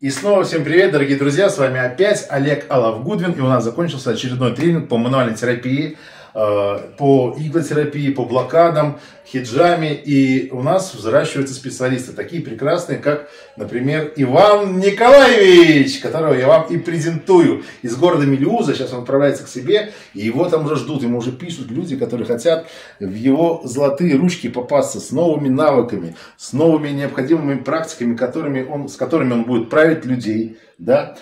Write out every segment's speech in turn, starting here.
И снова всем привет, дорогие друзья, с вами опять Олег Алавгудвин, и у нас закончился очередной тренинг по мануальной терапии, по иглотерапии, по блокадам, хиджаме, и у нас взращиваются специалисты, такие прекрасные, как, например, Иван Николаевич, которого я вам и презентую, из города Мелеуза. Сейчас он отправляется к себе, и его там уже ждут, ему уже пишут люди, которые хотят в его золотые ручки попасться с новыми навыками, с новыми необходимыми практиками, с которыми он будет править людей, да?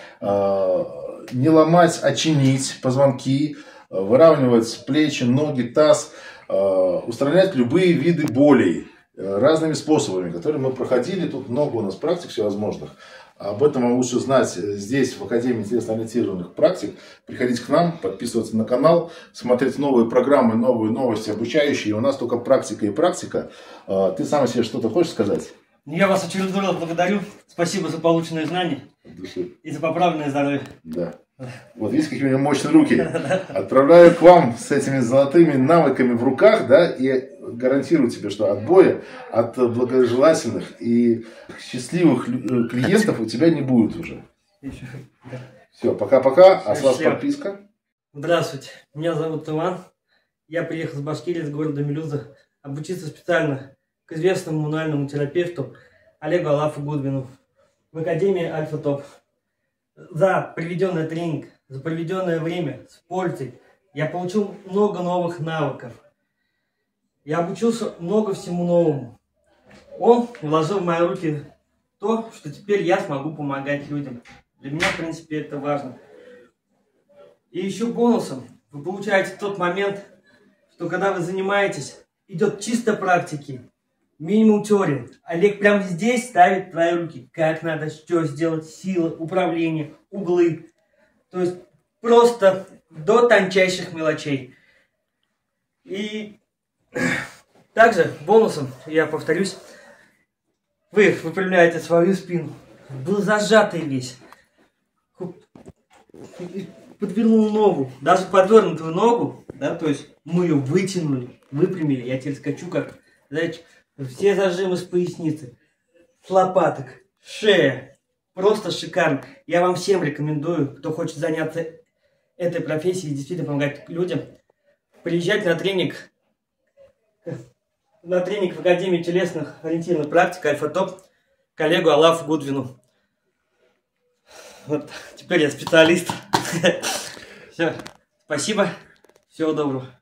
Не ломать, а чинить позвонки, выравнивать плечи, ноги, таз, устранять любые виды болей разными способами, которые мы проходили. Тут много у нас практик всевозможных. Об этом вам лучше знать здесь, в Академии телесно-ориентированных практик. Приходите к нам, подписываться на канал, смотреть новые программы, новые новости обучающие. У нас только практика и практика. Ты сам о себе что-то хочешь сказать? Я вас очередной раз благодарю. Спасибо за полученные знания и за поправленное здоровье. Да. Вот видите, какие у меня мощные руки. Отправляю к вам с этими золотыми навыками в руках, да, и гарантирую тебе, что отбоя от благожелательных и счастливых клиентов у тебя не будет уже. Все, пока-пока. А с вас подписка. Здравствуйте, меня зовут Иван. Я приехал с Башкирии, из города Мелеуза, обучиться специально к известному мануальному терапевту Олегу Алавгудвину в Академии Альфа Топ. За проведенный тренинг, за проведенное время с пользой я получил много новых навыков. Я обучился много всему новому. Он вложил в мои руки то, что теперь я смогу помогать людям. Для меня, в принципе, это важно. И еще бонусом вы получаете тот момент, что когда вы занимаетесь, идет чисто практики. Минимум теории. Олег прямо здесь ставит твои руки. Как надо, что сделать, сила, управление, углы. То есть просто до тончайших мелочей. И также бонусом, я повторюсь, вы выпрямляете свою спину. Был зажатый весь. Подвернул ногу. Даже подвернутую ногу, да, то есть мы ее вытянули, выпрямили. Я теперь скачу как, знаете, все зажимы с поясницы, с лопаток, шея. Просто шикарно. Я вам всем рекомендую, кто хочет заняться этой профессией и действительно помогать людям, приезжать на тренинг в Академии телесных ориентированных практик Альфа Топ к Олегу Алавгудвину. Вот, теперь я специалист. Все, спасибо, всего доброго.